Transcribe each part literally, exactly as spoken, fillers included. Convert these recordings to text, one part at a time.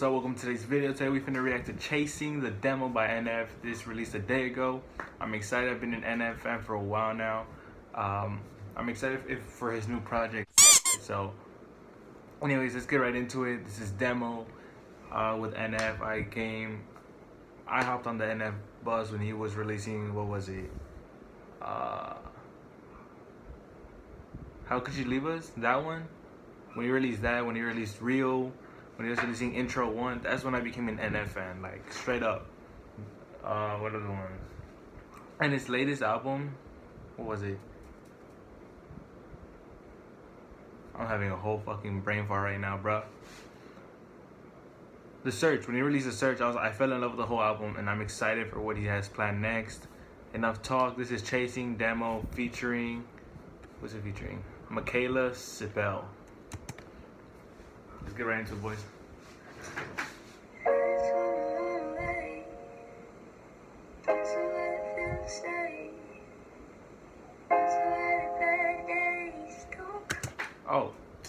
up? Welcome to today's video. Today we finna react to Chasing, the demo by N F. This released a day ago. I'm excited. I've been an N F fan for a while now. Um, I'm excited if, for his new project. So, anyways, let's get right into it. This is demo uh, with N F. I came, I hopped on the N F buzz when he was releasing, what was it? Uh, How Could You Leave Us? That one. When he released that, when he released Real, when he was releasing Intro one, that's when I became an N F fan, like straight up. Uh, what are the ones? And his latest album, what was it? I'm having a whole fucking brain fart right now, bro. The Search. When he released The Search, I was I fell in love with the whole album, and I'm excited for what he has planned next. Enough talk. This is Chasing demo featuring, what's it featuring? Michaela Sibel. Let's get right into it, boys. Oh,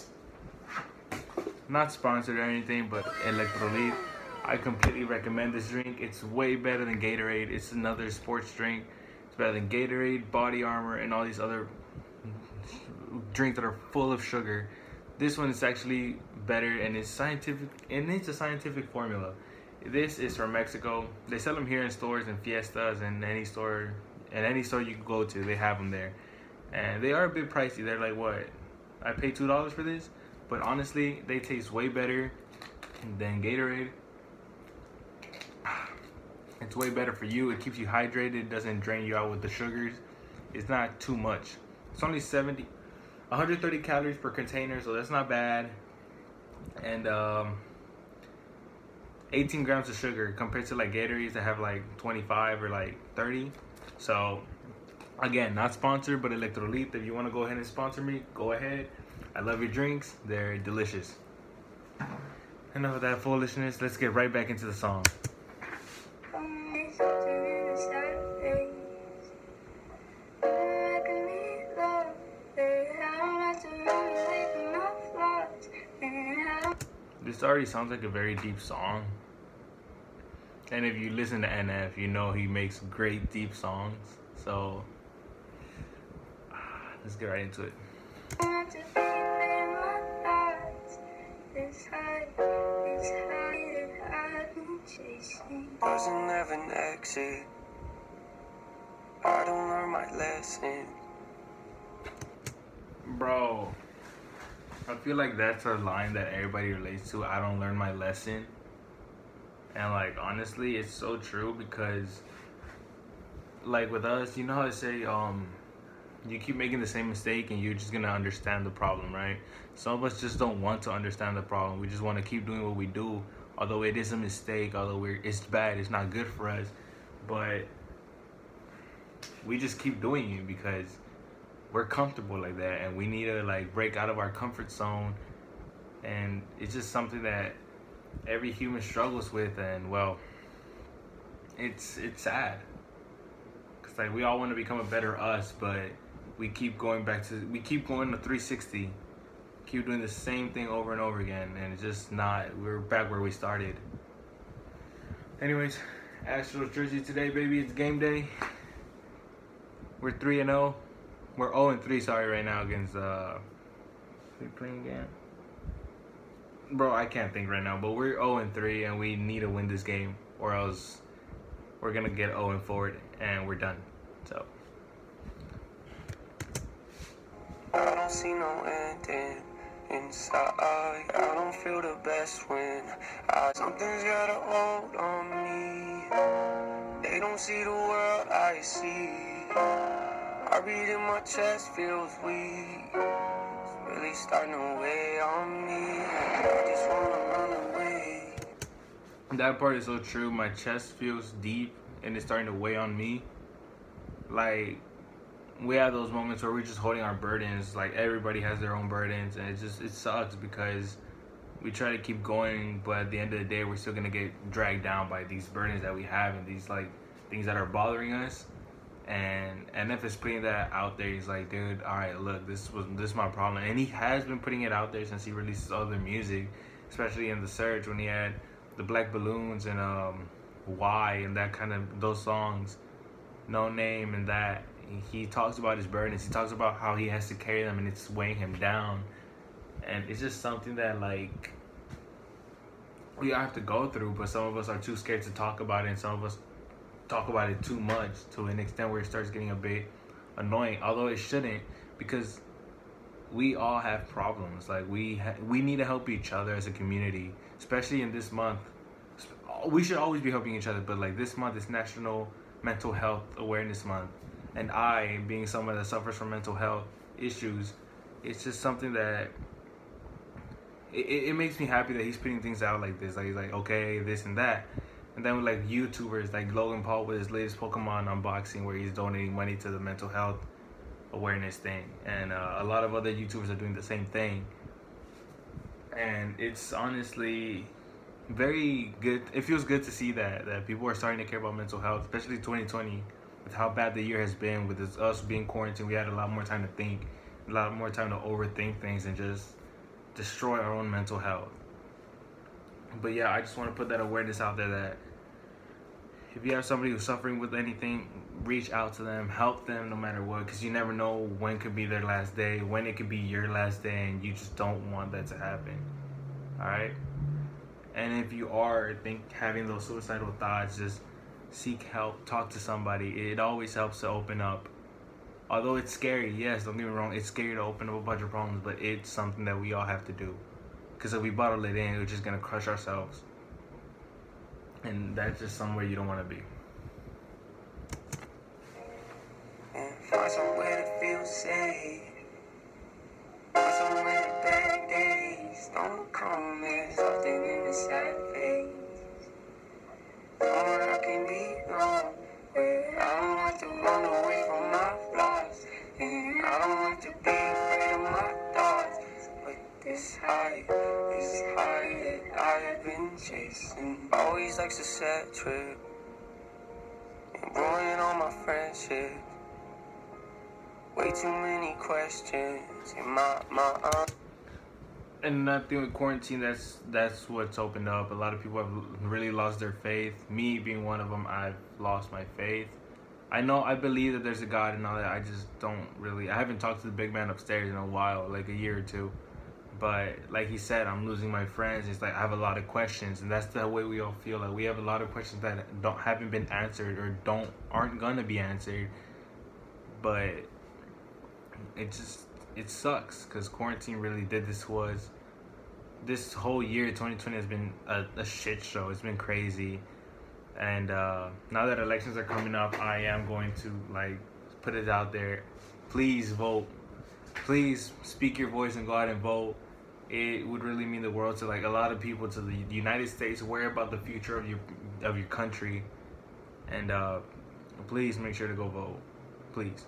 not sponsored or anything, but Electrolit. I completely recommend this drink. It's way better than Gatorade. It's another sports drink. It's better than Gatorade, Body Armor, and all these other drinks that are full of sugar. This one is actually better, and it's scientific, and it's a scientific formula. This is from Mexico. They sell them here in stores and Fiestas and any store, and any store you can go to, they have them there. And they are a bit pricey. They're like, what? I paid two dollars for this, but honestly, they taste way better than Gatorade. It's way better for you. It keeps you hydrated. It doesn't drain you out with the sugars. It's not too much. It's only seventy. one hundred thirty calories per container, so that's not bad. And um, eighteen grams of sugar compared to like Gatorades that have like twenty-five or like thirty. So again, not sponsored, but Electrolit, if you want to go ahead and sponsor me, go ahead. I love your drinks. They're delicious. Enough of that foolishness. Let's get right back into the song. This already sounds like a very deep song. And if you listen to N F, you know he makes great deep songs. So let's get right into it. Doesn't have an exit. I don't learn my lesson. Bro, I feel like that's a line that everybody relates to. I don't learn my lesson. And like, honestly, it's so true, because like with us, you know how I say, um, you keep making the same mistake and you're just gonna understand the problem, right? Some of us just don't want to understand the problem. We just want to keep doing what we do, although it is a mistake, although we're, it's bad, it's not good for us, but we just keep doing it because we're comfortable like that, and we need to like break out of our comfort zone. And it's just something that every human struggles with, and well, it's it's sad, because like we all want to become a better us, but we keep going back to we keep going to three sixty, keep doing the same thing over and over again, and it's just not, we're back where we started. Anyways, Astros jersey today, baby. It's game day. We're three and oh. We're oh and three, sorry, right now against, uh, we playing again? Bro, I can't think right now, but we're oh and three, and we need to win this game, or else we're gonna get oh and four, and we're done, so. I don't see no ending inside. I don't feel the best when I, something's got a hold on me. They don't see the world I see. I read in my chest, feels weak. It's really starting to weigh on me. I just wanna run away. That part is so true. My chest feels deep, and it's starting to weigh on me. Like, we have those moments where we're just holding our burdens. Like, everybody has their own burdens, and it just, it sucks, because we try to keep going, but at the end of the day, we're still gonna get dragged down by these burdens that we have, and these like things that are bothering us. And N F is putting that out there. He's like, dude, all right, look, this was this is my problem, and he has been putting it out there since he released his other music, especially in The Search, when he had the Black Balloons and um, Why and that kind of those songs, No Name and that. He talks about his burdens. He talks about how he has to carry them and it's weighing him down. And it's just something that like we all have to go through, but some of us are too scared to talk about it, and some of us talk about it too much to an extent where it starts getting a bit annoying. Although it shouldn't, because we all have problems. Like we ha- we need to help each other as a community, especially in this month. We should always be helping each other, but like this month is National Mental Health Awareness Month, and I, being someone that suffers from mental health issues, it's just something that it, it makes me happy that he's putting things out like this. Like he's like, okay, this and that. And then with like YouTubers like Logan Paul with his latest Pokemon unboxing where he's donating money to the mental health awareness thing. And uh, a lot of other YouTubers are doing the same thing. And it's honestly very good. It feels good to see that, that people are starting to care about mental health, especially twenty twenty, with how bad the year has been, with this, us being quarantined. We had a lot more time to think, a lot more time to overthink things and just destroy our own mental health. But yeah, I just want to put that awareness out there that if you have somebody who's suffering with anything, reach out to them, help them no matter what, because you never know when could be their last day, when it could be your last day, and you just don't want that to happen. All right? And if you are think having those suicidal thoughts, just seek help, talk to somebody. It always helps to open up. Although it's scary, yes, don't get me wrong, it's scary to open up a bunch of problems, but it's something that we all have to do. Because if we bottle it in, we're just going to crush ourselves. And that's just somewhere you don't want to be. And find somewhere to feel safe. Find somewhere to bad days don't come in, something in the sad face. Somewhere I can be wrong, where I don't want to run away from my flaws, and I don't want to be afraid of my thoughts. But this high, this high that I have been chasing always likes to set trip and ruin all my friendships. Way too many questions in my mind. And I think with quarantine, that's that's what's opened up. A lot of people have really lost their faith. Me being one of them, I've lost my faith. I know, I believe that there's a God and all that. I just don't really. I haven't talked to the big man upstairs in a while, like a year or two. But like he said, I'm losing my friends. It's like I have a lot of questions, and that's the way we all feel. Like we have a lot of questions that don't haven't been answered or don't aren't gonna be answered. But it just it sucks because quarantine really did this to us. This whole year, twenty twenty, has been a, a shit show. It's been crazy. And uh, now that elections are coming up, I am going to like put it out there. Please vote. Please speak your voice and go out and vote. It would really mean the world to like a lot of people, to the United States. Worry about the future of your of your country, and uh, please make sure to go vote. Please.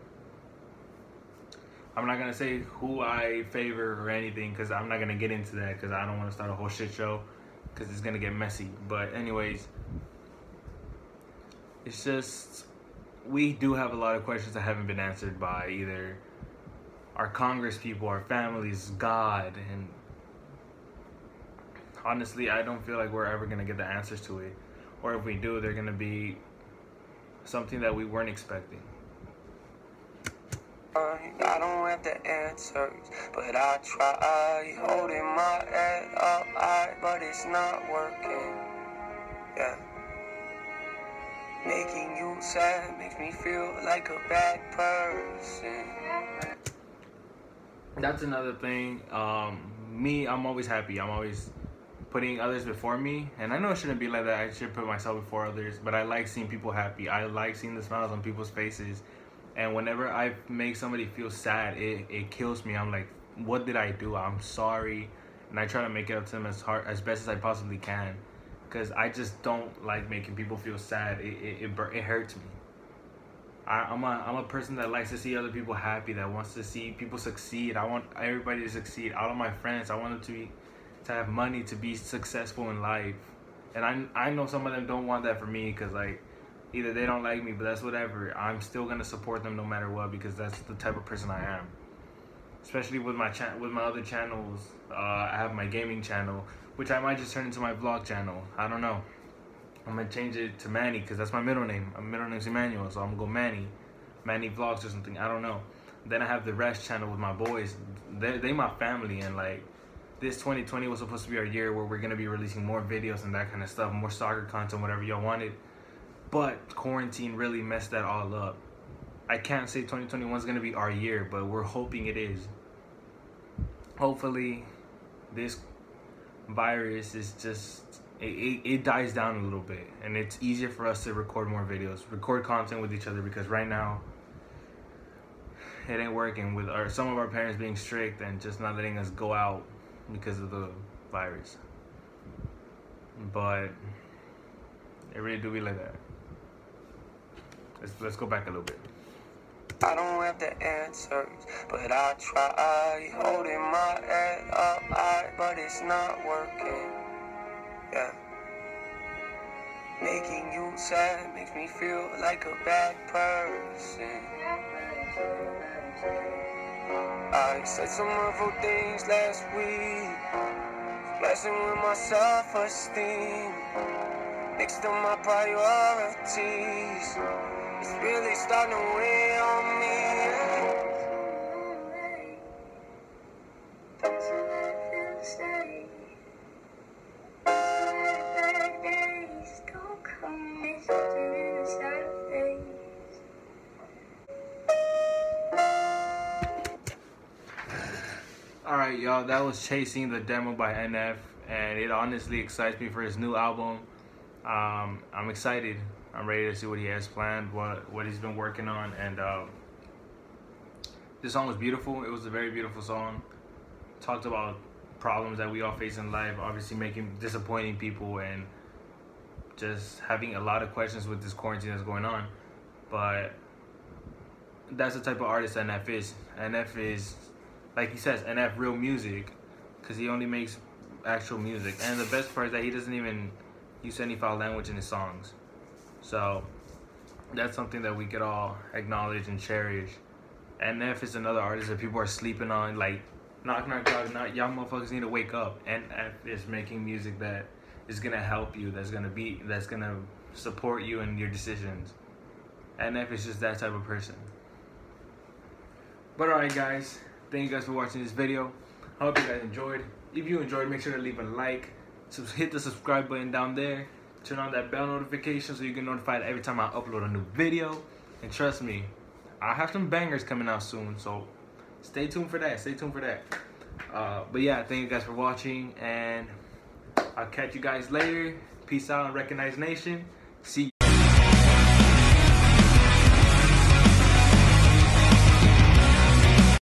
I'm not gonna say who I favor or anything because I'm not gonna get into that because I don't want to start a whole shit show because it's gonna get messy. But anyways, it's just we do have a lot of questions that haven't been answered by either our Congress people, our families, God, and honestly, I don't feel like we're ever gonna get the answers to it. Or if we do, they're gonna be something that we weren't expecting. I don't have the answers, but I try holding my head up high, but it's not working. Yeah. Making you sad makes me feel like a bad person. That's another thing. Um, me, I'm always happy. I'm always putting others before me. And I know it shouldn't be like that. I should put myself before others. But I like seeing people happy. I like seeing the smiles on people's faces. And whenever I make somebody feel sad, it, it kills me. I'm like, what did I do? I'm sorry. And I try to make it up to them as hard, as best as I possibly can. Because I just don't like making people feel sad. It it, it, it hurts me. I, I'm a I'm a person that likes to see other people happy, that wants to see people succeed. I want everybody to succeed. All of my friends, I want them to be, to have money, to be successful in life. And I I know some of them don't want that for me because like either they don't like me, but that's whatever. I'm still gonna support them no matter what because that's the type of person I am. especially with my cha- with my other channels. Uh, I have my gaming channel, which I might just turn into my vlog channel. I don't know. I'm gonna change it to Manny because that's my middle name. My middle name's Emmanuel, so I'm gonna go Manny, Manny Vlogs or something. I don't know. Then I have the Rest channel with my boys. They they my family, and like this twenty twenty was supposed to be our year where we're gonna be releasing more videos and that kind of stuff, more soccer content, whatever y'all wanted. But quarantine really messed that all up. I can't say twenty twenty-one is gonna be our year, but we're hoping it is. Hopefully, this virus is just it, it, it dies down a little bit, and it's easier for us to record more videos, record content with each other, because right now it ain't working with our some of our parents being strict and just not letting us go out because of the virus. But it really do be like that. Let's let's go back a little bit. I don't have the answers, but I try. Holding my head up high, but it's not working. Yeah. Making you sad makes me feel like a bad person. I said some awful things last week, flashing with my self-esteem. Next to my priorities, it's really starting to weigh on me. Alright, y'all, that was Chasing the Demo by N F, and it honestly excites me for his new album. Um, I'm excited. I'm ready to see what he has planned, what what he's been working on, and um, this song was beautiful. It was a very beautiful song. Talked about problems that we all face in life, obviously making disappointing people, and just having a lot of questions with this quarantine that's going on. But that's the type of artist N F is. N F is, like he says, N F real music, because he only makes actual music. And the best part is that he doesn't even use any foul language in his songs. So that's something that we could all acknowledge and cherish. N F is another artist that people are sleeping on. Like, knock, knock, knock, knock. Y'all motherfuckers need to wake up. N F is making music that is gonna help you. That's gonna be. That's gonna support you in your decisions. N F is just that type of person. But alright, guys. Thank you guys for watching this video. I hope you guys enjoyed. If you enjoyed, make sure to leave a like. So hit the subscribe button down there. Turn on that bell notification so you get notified every time I upload a new video. And trust me, I have some bangers coming out soon, so stay tuned for that. Stay tuned for that. Uh, but yeah, thank you guys for watching, and I'll catch you guys later. Peace out and Recognize Nation. See you.